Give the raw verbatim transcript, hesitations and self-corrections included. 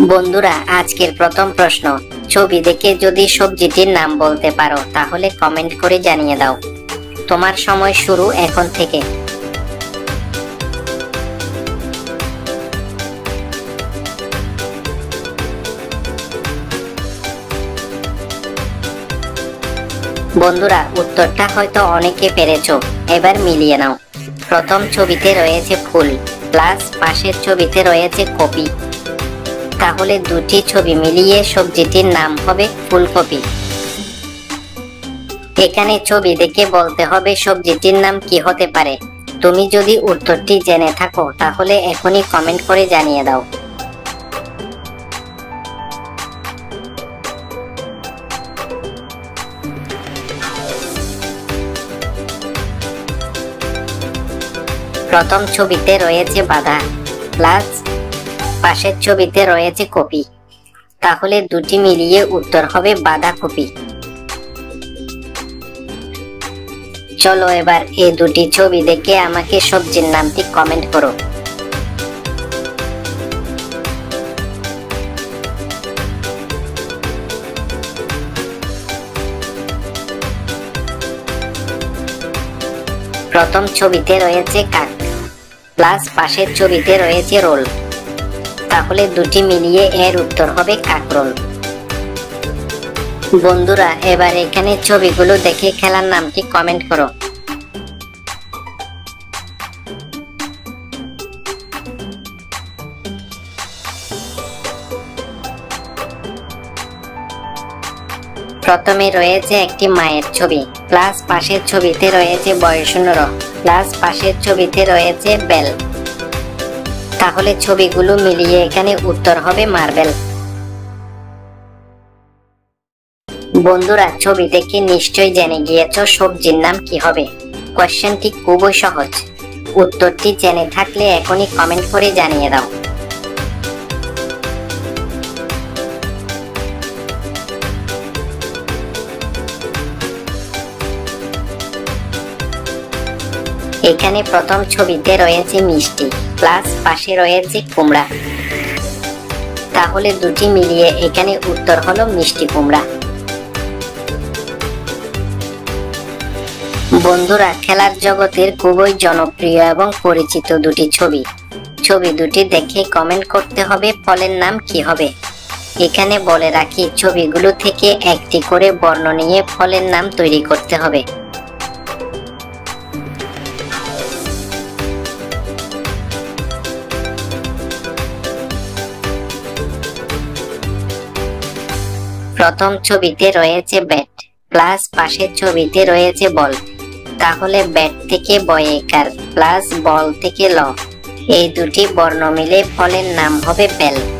বন্ধুরা, আজকের প্রথম প্রশ্ন, ছবি দেখে যদি সবজিটির নাম বলতে পারো তাহলে কমেন্ট করে জানিয়ে দাও। তোমার সময় শুরু এখন থেকে। বন্ধুরা, উত্তরটা হয়তো অনেকে পেরেছো, এবার মিলিয়ে নাও। প্রথম ছবিতে রয়েছে ফুল প্লাস পাশের ছবিতে রয়েছে কপি, তাহলে দুটি ছবি মিলিয়ে সবজিটির নাম হবে ফুলকপি। এখানে ছবি দেখে বলতে হবে সবজিটির নাম কি হতে পারে। তুমি যদি উত্তরটি জেনে থাকো তাহলে এখনই কমেন্ট করে জানিয়ে দাও। প্রথম ছবিতে রয়েছে বাঁধা প্লাস পাশের ছবিতে রয়েছে কপি, তাহলে দুটি মিলিয়ে উত্তর হবে বাঁধাকপি। চলো এবার এই দুটি ছবি দেখে আমাকে সবজির নামটি কমেন্ট করো। প্রথম ছবিতে রয়েছে কাক প্লাস পাশের ছবিতে রয়েছে রোল, তাহলে দুটি মিলিয়ে এর উত্তর হবে কাকরোল। বন্ধুরা, এবার এখানে ছবিগুলো দেখে খেলার নামটি কমেন্ট করো। প্রথমে রয়েছে একটি মায়ের ছবি প্লাস পাশের ছবিতে রয়েছে বয়সূন্য র প্লাস পাশের ছবিতে রয়েছে বেল, তাহলে ছবিগুলো মিলিয়ে এখানে উত্তর হবে মার্বেল। বন্ধুরা, ছবি দেখে নিশ্চয়ই জেনে গিয়েছো সবজির নাম কি হবে। কোশ্চেনটি খুবই সহজ, উত্তরটি জেনে থাকলে এখনই কমেন্ট করে জানিয়ে দাও। এখানে প্রথম ছবিতে রয়েছে মিষ্টি প্লাস পাশে রয়েছে কুমড়া, তাহলে দুটি মিলিয়ে এখানে উত্তর হলো মিষ্টি কুমড়া। বন্ধুরা, খেলার জগতের খুবই জনপ্রিয় এবং পরিচিত দুটি ছবি ছবি দুটি দেখে কমেন্ট করতে হবে ফলের নাম কি হবে। এখানে বলে রাখি, ছবিগুলো থেকে একটি করে বর্ণ নিয়ে ফলের নাম তৈরি করতে হবে। প্রথম ছবিতে রয়েছে ব্যাট প্লাস পাশের ছবিতে রয়েছে বল, তাহলে ব্যাট থেকে বয়েকার প্লাস বল থেকে ল, এই দুটি বর্ণ মিলে ফলের নাম হবে বেল।